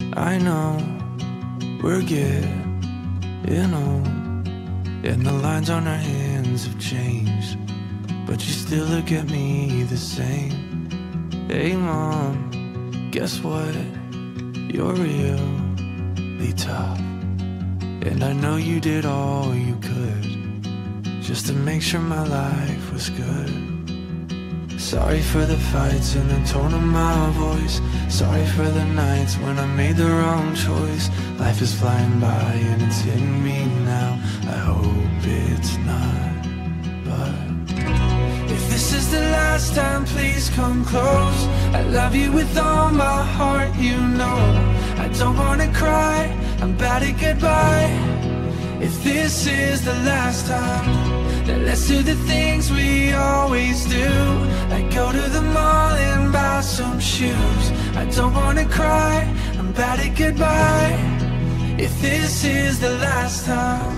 I know we're getting old, and the lines on our hands have changed, but you still look at me the same. Hey mom, guess what? You're really tough, and I know you did all you could just to make sure my life was good. Sorry for the fights and the tone of my voice. Sorry for the nights when I made the wrong choice. Life is flying by and it's hitting me now. I hope it's not, but if this is the last time, please come close. I love you with all my heart, you know. I don't wanna cry, I'm bad at goodbye. If this is the last time, then let's do the things we always do, like go to the mall and buy some shoes. I don't wanna cry, I'm bad at goodbye. If this is the last time.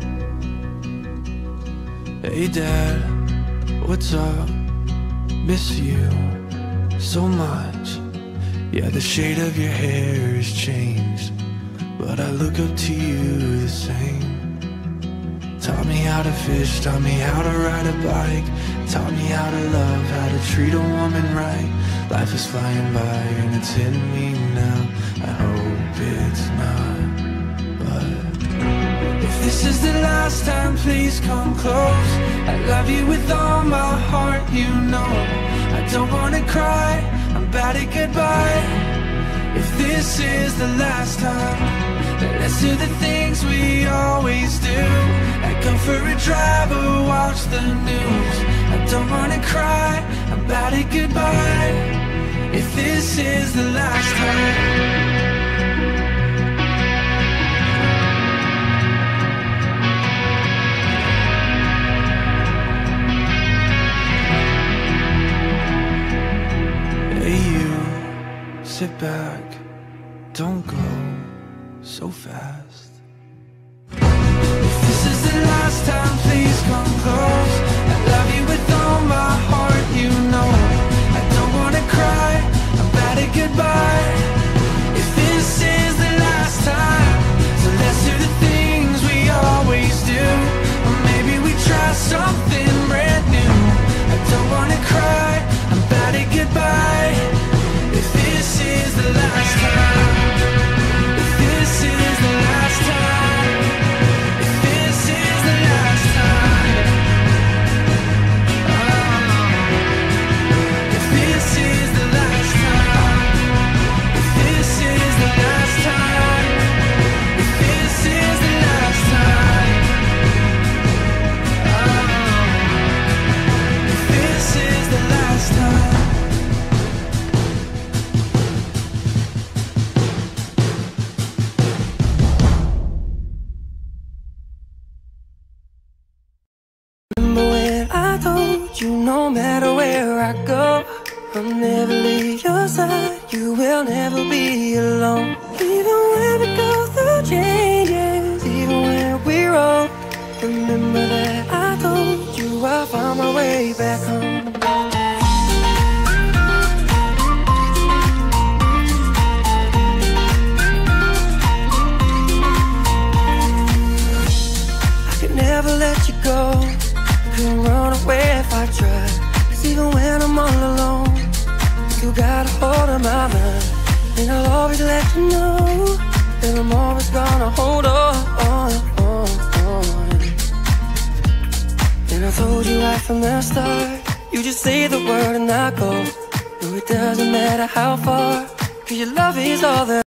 Hey dad, what's up? Miss you so much. Yeah, the shade of your hair has changed, but I look up to you the same. Taught me how to fish, taught me how to ride a bike, taught me how to love, how to treat a woman right. Life is flying by and it's hitting me now. I hope it's not, but if this is the last time, please come close. I love you with all my heart, you know. I don't wanna cry, I'm bad at goodbye. If this is the last time, then let's do the things we always do, like go for a drive or watch the news. I don't wanna cry, I'm bad at goodbye. If this is the last time. Sit back, don't go so fast. If this is the last time, please come close. I love you with all my heart, you know. I don't wanna cry, I'm bad at goodbye. If this is the last time, so let's do the things we always do, or maybe we try something brand new. I don't wanna cry, I'm bad at goodbye. If this is the last time, if this is the last time, if this is the last time, if this is the last time, if this is the last time, if this is the last time, if this is the last time. You, no matter where I go, I'll never leave your side. You will never be alone. Even when we go through changes, even when we're old, remember that I told you I found my way back home. I could never let you go, couldn't run away if I tried. Cause even when I'm all alone, you got a hold of my mind. And I'll always let you know that I'm always gonna hold on. And I told you right from the start, you just say the word and I go. No, it doesn't matter how far, cause your love is all that